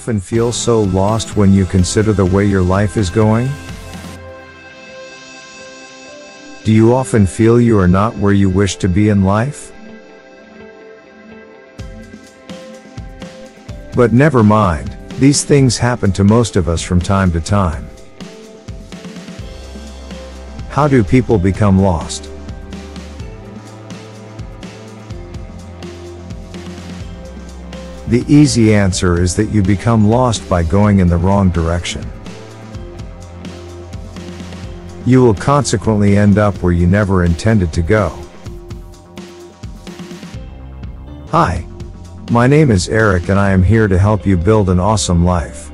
often feel so lost when you consider the way your life is going? Do you often feel you are not where you wish to be in life? But never mind, these things happen to most of us from time to time. How do people become lost? The easy answer is that you become lost by going in the wrong direction. You will consequently end up where you never intended to go. Hi, my name is Eric and I am here to help you build an awesome life.